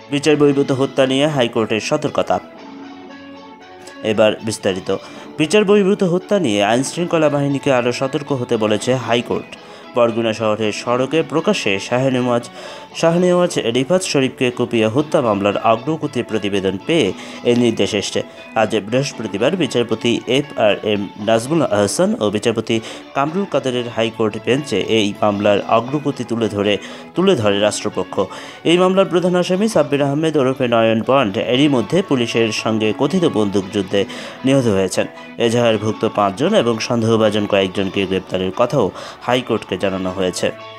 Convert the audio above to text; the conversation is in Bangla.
বিচার বহির্ভূত হত্যা নিয়ে হাইকোর্টের সতর্কতা। এবার বিস্তারিত। বিচার বহির্ভূত হত্যা নিয়ে আইনশৃঙ্খলা বাহিনীকে আরও সতর্ক হতে বলেছে হাইকোর্ট। বরগুনা শহরের সড়কে প্রকাশ্যে শাহনেওয়াজ রিফাত শরীফকে কুপিয়ে হত্যা মামলার অগ্রগতির প্রতিবেদন পেয়ে এই নির্দেশ এসেছে। আজ বৃহস্পতিবার বিচারপতি FRM নাজমুল আহসান ও বিচারপতি কামরুল কাদেরের হাইকোর্ট বেঞ্চে এই মামলার অগ্রগতি তুলে ধরে রাষ্ট্রপক্ষ। এই মামলার প্রধান আসামি সাব্বির আহমেদ ওরফে নয়ন বন্ড এরই মধ্যে পুলিশের সঙ্গে কথিত বন্দুকযুদ্ধে নিহত হয়েছেন। এজাহারভুক্ত 5 জন এবং সন্দেহভাজন কয়েকজনকে গ্রেপ্তারের কথাও হাইকোর্টকে জানানো হয়েছে।